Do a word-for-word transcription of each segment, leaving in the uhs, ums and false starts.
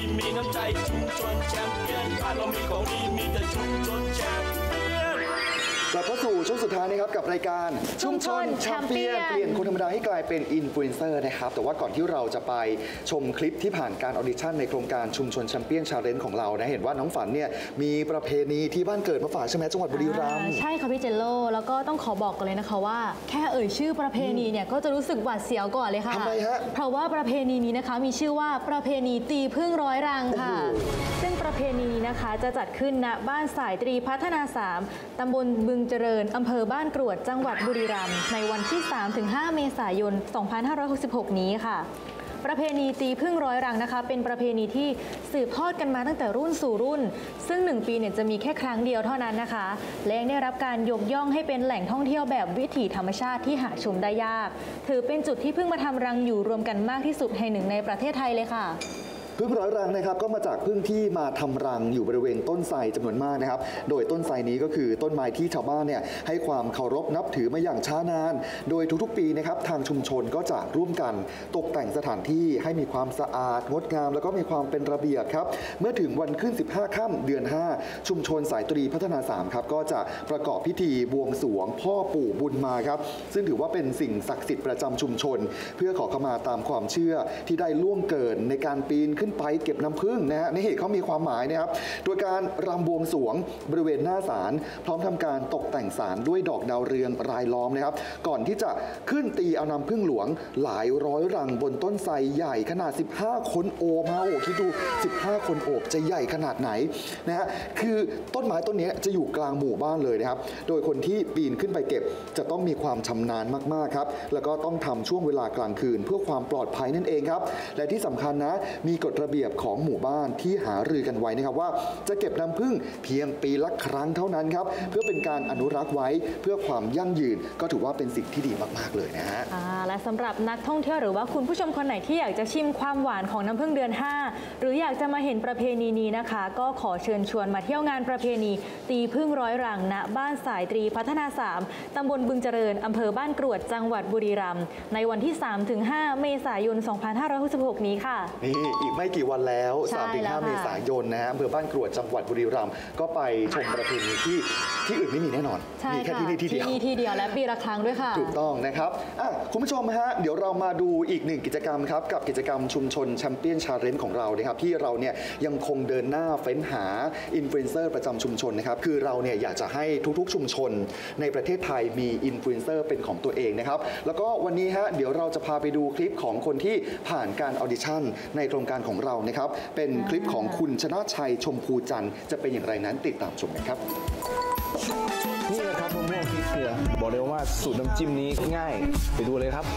มีน้ำใจชุมชนแชมเปี้ยนบ้านเรามีของดีมีแต่ชุมชนแชมเปี้ยนกลับเข้าสู่ช่วงสุดท้ายนะครับกับรายการชุมชนแชมเปี้ยนเปลี่ยนคนธรรมดาให้กลายเป็นอินฟลูเอนเซอร์นะครับแต่ว่าก่อนที่เราจะไปชมคลิปที่ผ่านการออดิชั่นในโครงการชุมชนแชมเปี้ยนชาเลนจ์ของเรานะเห็นว่าน้องฝันเนี่ยมีประเพณีที่บ้านเกิดมาฝากใช่ไหมจังหวัดบุรีรัมย์ใช่ค่ะพี่เจนโลแล้วก็ต้องขอบอกกันเลยนะคะว่าแค่เอ่ยชื่อประเพณีเนี่ยก็จะรู้สึกหวาดเสียวก่อนเลยค่ะทำไมฮะเพราะว่าประเพณีนี้นะคะมีชื่อว่าประเพณีตีพึ่งร้อยรังค่ะซึ่งประเพณีนี้นะคะจะจัดขึ้นณบ้านสายตรีพัฒนาสามตำบลบึงเจริญอำเภอบ้านกรวดจังหวัดบุรีรัมย์ในวันที่ สามถึงห้า เมษายน สองพันห้าร้อยหกสิบหก นี้ค่ะประเพณีตีพึ่งร้อยรังนะคะเป็นประเพณีที่สืบทอดกันมาตั้งแต่รุ่นสู่รุ่นซึ่งหนึ่งปีเนี่ยจะมีแค่ครั้งเดียวเท่านั้นนะคะและได้รับการยกย่องให้เป็นแหล่งท่องเที่ยวแบบวิถีธรรมชาติที่หาชมได้ยากถือเป็นจุดที่พึ่งมาทำรังอยู่รวมกันมากที่สุดแห่งหนึ่งในประเทศไทยเลยค่ะพึ่งร้อยรังนะครับก็มาจากพึ่งที่มาทำรังอยู่บริเวณต้นไทรจำนวนมากนะครับโดยต้นไทรนี้ก็คือต้นไม้ที่ชาวบ้านเนี่ยให้ความเคารพนับถือมาอย่างช้านานโดยทุกๆปีนะครับทางชุมชนก็จะร่วมกันตกแต่งสถานที่ให้มีความสะอาดงดงามแล้วก็มีความเป็นระเบียบครับเมื่อถึงวันขึ้นสิบห้าค่ำเดือนห้าชุมชนสายตรีพัฒนาสามครับก็จะประกอบพิธีบวงสรวงพ่อปู่บุญมาครับซึ่งถือว่าเป็นสิ่งศักดิ์สิทธิ์ประจำชุมชนเพื่อขอขมาตามความเชื่อที่ได้ล่วงเกินในการปีนขึ้นไปเก็บน้ำผึ้งนะฮะนี่เขามีความหมายนะครับโดยการรำบวงสรวงบริเวณหน้าศาลพร้อมทำการตกแต่งศาลด้วยดอกดาวเรืองรายล้อมนะครับก่อนที่จะขึ้นตีเอาน้ำผึ้งหลวงหลายร้อยรังบนต้นไทรใหญ่ขนาดสิบห้าคนโอบมาโอ้คิดดูสิบห้าคนโอบจะใหญ่ขนาดไหนนะฮะคือต้นไม้ต้นนี้จะอยู่กลางหมู่บ้านเลยนะครับโดยคนที่ปีนขึ้นไปเก็บจะต้องมีความชำนาญมากๆครับแล้วก็ต้องทำช่วงเวลากลางคืนเพื่อความปลอดภัยนั่นเองครับและที่สำคัญนะมีกฎระเบียบของหมู่บ้านที่หารือกันไว้นะครับว่าจะเก็บน้ำผึ้งเพียงปีละครั้งเท่านั้นครับเพื่อเป็นการอนุรักษ์ไว้เพื่อความยั่งยืนก็ถือว่าเป็นสิ่งที่ดีมากๆเลยนะฮะและสำหรับนักท่องเที่ยวหรือว่าคุณผู้ชมคนไหนที่อยากจะชิมความหวานของน้ำผึ้งเดือนห้าหรืออยากจะมาเห็นประเพณีนี้นะคะก็ขอเชิญชวนมาเที่ยวงานประเพณีตีผึ้งร้อยรังณบ้านสายตรีพัฒนาสามตำบลบึงเจริญอำเภอบ้านกรวดจังหวัดบุรีรัมย์ในวันที่ สามถึงห้า เมษายน สองพันห้าร้อยหกสิบหก นี้ค่ะนี่อีกไม่กี่วันแล้ว สามถึงห้า เมษายนนะฮะอำเภอบ้านกรวดจังหวัดบุรีรัมย์ก็ไปชมประเพณีที่ที่อื่นไม่มีแน่นอนมีแค่ที่นี่ที่เดียวที่นี่ที่เดียวและปีละครั้งด้วยค่ะถูกต้องนะครับอ่ะคุณผู้ชมฮะเดี๋ยวเรามาดูอีกหนึ่งกิจกรรมครับกับกิจกรรมชุมชนแชมเปี้ยนชาเลนจ์ของเรานะครับที่เราเนี่ยยังคงเดินหน้าเฟ้นหาอินฟลูเอนเซอร์ประจำชุมชนนะครับคือเราเนี่ยอยากจะให้ทุกๆชุมชนในประเทศไทยมีอินฟลูเอนเซอร์เป็นของตัวเองนะครับแล้วก็วันนี้ฮะเดี๋ยวเราจะพาไปดูคลิปของคนที่ผ่านการออดิชั่นในโครงการของเรานะครับเป็นคลิปของคุณชนะชัยชมพูจันทร์จะเป็นอย่างไรนั้นติดตามชมกันครับนี่แหละครับมะม่วงพริกเกลือบอกเลยว่าสูตรน้ำจิ้มนี้ง่ายไปดูเลยครับ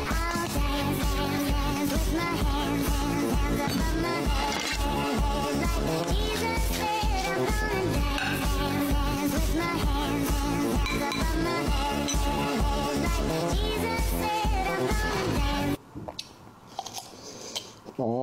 อ๋อ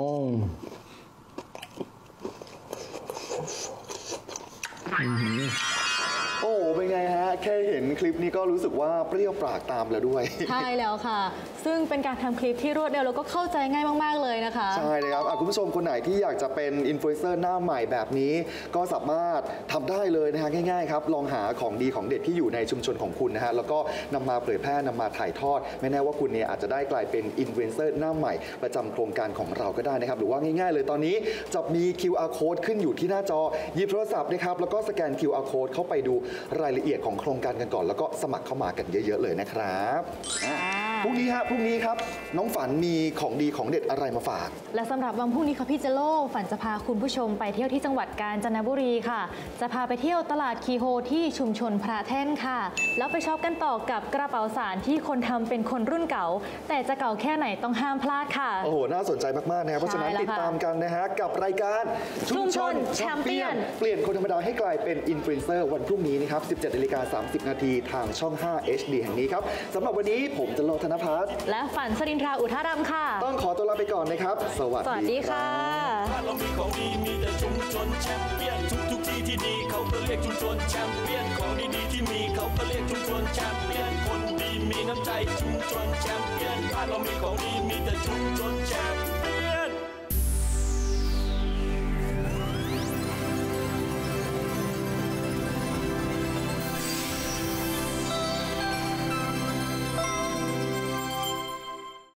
โอ้เป็นไงฮะแค่เห็นคลิปนี้ก็รู้สึกว่าเปรี้ยวปากตามแล้วด้วยใช่แล้วค่ะซึ่งเป็นการทำคลิปที่รวดเร็วแล้วก็เข้าใจง่ายมากๆเลยนะคะใช่เลยครับคุณผู้ชมคนไหนที่อยากจะเป็นอินฟลูเอนเซอร์หน้าใหม่แบบนี้ก็สามารถทำได้เลยนะฮะง่ายๆครับลองหาของดีของเด็ดที่อยู่ในชุมชนของคุณนะฮะแล้วก็นำมาเผยแพร่นำมาถ่ายทอดไม่แน่ว่าคุณเนี่ยอาจจะได้กลายเป็นอินฟลูเอนเซอร์หน้าใหม่ประจำโครงการของเราก็ได้นะครับหรือว่าง่ายๆเลยตอนนี้จะมี คิว อาร์ Code ขึ้นอยู่ที่หน้าจอหยิบโทรศัพท์นะครับแล้วก็สแกน คิว อาร์ Code เข้าไปดูรายละเอียดของโครงการกันก่อนแล้วก็สมัครเข้ามากันเยอะๆเลยนะครับพรุ่งนี้ฮะพรุ่งนี้ครับน้องฝันมีของดีของเด็ดอะไรมาฝากและสำหรับวันพรุ่งนี้ค่ะพี่เจโลฝันจะพาคุณผู้ชมไปเที่ยวที่จังหวัดกาญจนบุรีค่ะจะพาไปเที่ยวตลาดคีโฮที่ชุมชนพระแท่นค่ะแล้วไปช็อปกันต่อกับกระเป๋าสารที่คนทำเป็นคนรุ่นเก่าแต่จะเก่าแค่ไหนต้องห้ามพลาดค่ะโอ้โหน่าสนใจมากๆนะครับเพราะฉะนั้นติดตามกันนะฮะกับรายการชุมชนแชมเปี้ยนเปลี่ยนคนธรรมดาให้กลายเป็นอินฟลูเอนเซอร์วันพรุ่งนี้นะครับ สิบเจ็ดนาฬิกาสามสิบนาทีทางช่อง ห้า เอช ดี แห่งนี้ครับสำหรับวันนี้ผมจะโลธนภัสและฝันสรินทราอุทารัมค่ะต้องขอตัวลาไปก่อนนะครับสวัสดีค่ะบ้านเรามีของดีมีแต่ชุมชนแชมเปี้ยนทุกทุกที่ที่ดีเขาก็เรียกชุมชนแชมเปี้ยนของดีๆที่มีเขาก็เรียกชุมชนแชมเปี้ยนคนดีมีน้ำใจชุมชนแชมเปี้ยนบ้านเรามีของดีมีแต่ชุมชนแชม